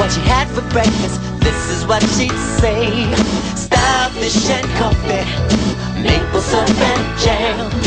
what she had for breakfast, this is what she'd say. Starfish and coffee, maple syrup and jam.